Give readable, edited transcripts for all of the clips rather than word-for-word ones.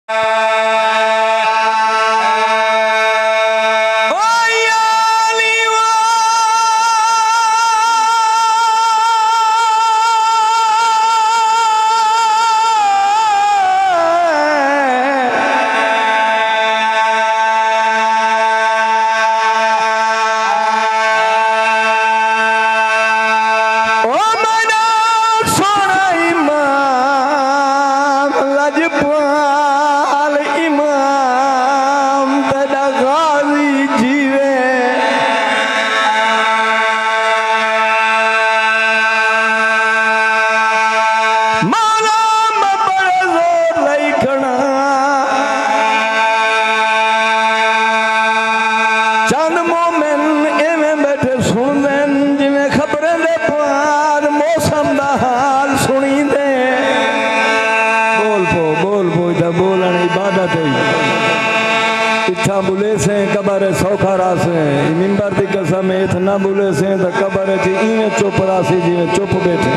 बुले से कबर सौखा रासे मिंबर की कसम इतना बुले से तो कबर इवें चुप रासी जिवें चुप बैठे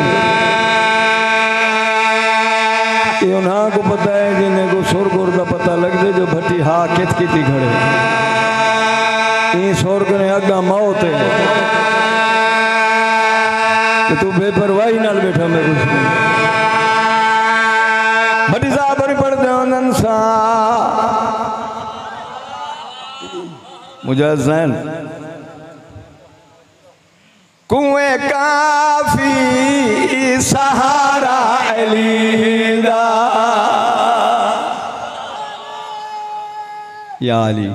उन्हां को पता है जिन्हें को सुर गुर का पता लग दे जो भट्टी हा कित की खड़े सुर्ग ने अगा मौत है तो तू बेपरवाही नाल बैठा मैं कुछ भट्टी साहब पढ़ दे सा मुजज़्ज़न कुएं काफी सहारा अलीदा या अली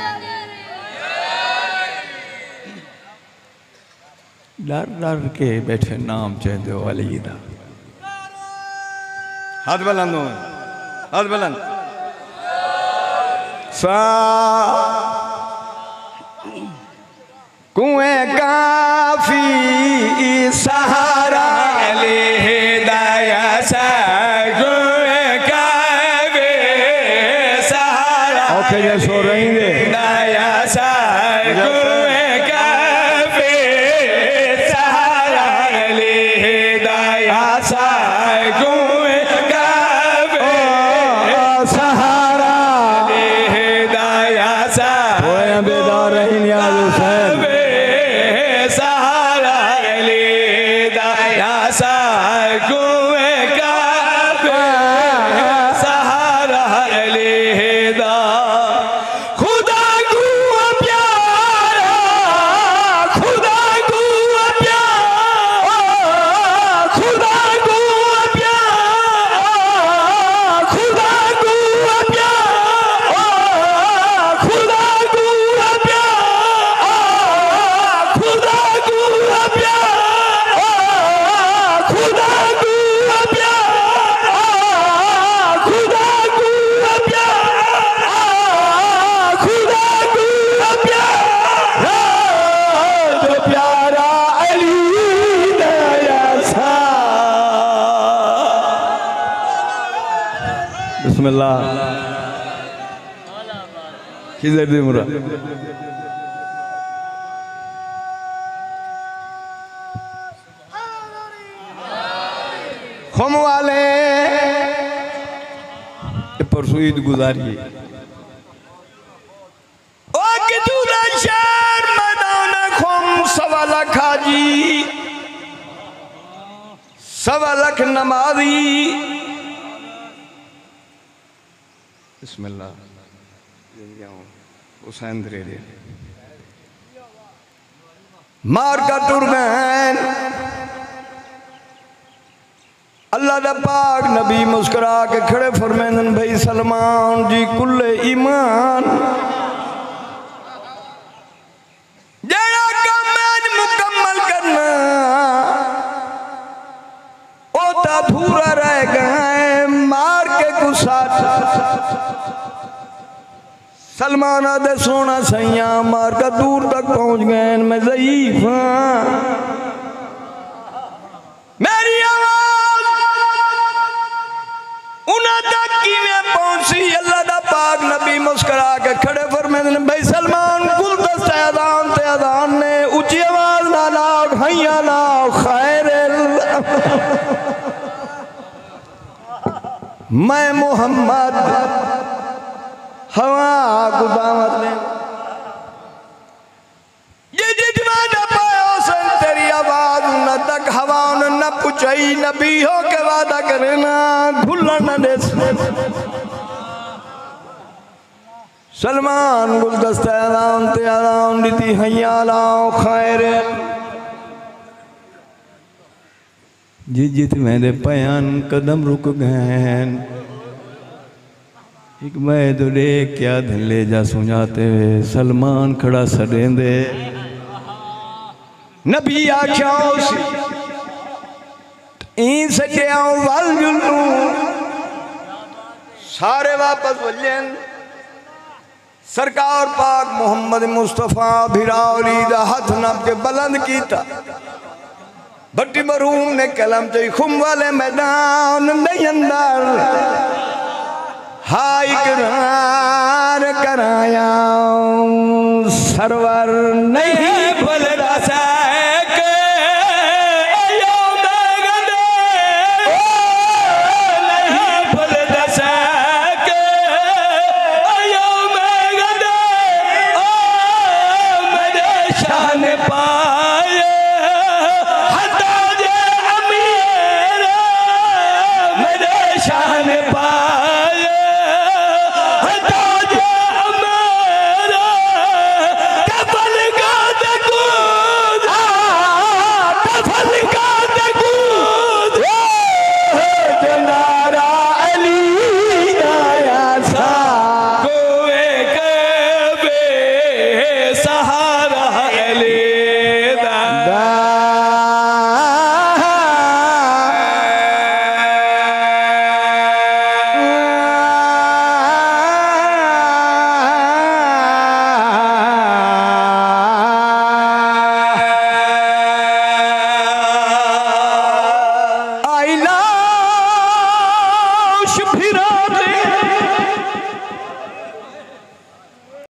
डर डर के बैठे नाम चेंदे हो अली दा हाथ बुलंद हो हाथ बुलंद सा कुएं काफी सहारा ले दया सा कुएं काफी सहारा ओके ये सो रही है दया सा कुएं काफी सहारा ले दया सा कुएं काफी सहारा ले दया सा ओए बेदार रही नियाज हुसैन बिस्मिल्लाह किधर दे मुरा खुम वाले परसों ईद गुजारी ओ कितूरा शहर मैदान खुम सवा लाख हाजी सवा लाख नमाजी बिस्मिल्लाह हुसैन दे मार का टुरबैन अल्लाह दा पाक नबी मुस्कुरा के खड़े फरमांदन भाई सलमान जी कुल्ले ईमान जेड़ा काम मुकम्मल करना ओ ता पूरा रह गए मार के गुस्सा सलमान आदे सोना सैया मार का दूर तक पहुंच गए मैं ज़ईफ हाँ मेरी आवाज उन्हां तक किवें पहुंची अल्लाह दा पाक नबी मुस्कुरा के खड़े फरमांदे भाई सलमान गुलदस्ता अज़ान ने ऊंची आवाज ना लाओ हैया लाओ खैर मैं मोहम्मद हवा को दावत ले ये जितना पायो सन तेरी आवाज न तक हवा न पुछई नबी हो के वादा करना भूलन न दे सलमान गुलदस्ता आराम ते आराम दी हैया लाओ खैर जित मेरे पयान कदम रुक गए एक मैं तो देख क्या धले जा सुझाते हुए सलमान खड़ा सडेंदे नबी आख्या ई सटिया वल जुलू सारे वापस वजन सरकार पाक मोहम्मद मुस्तफा भिरावली दा हाथ नब के बुलंद कीता भट्टी मरूम ने कलम चई खुम वाले मैदान नहीं अंदर हाय इकरार कराया सरवर नहीं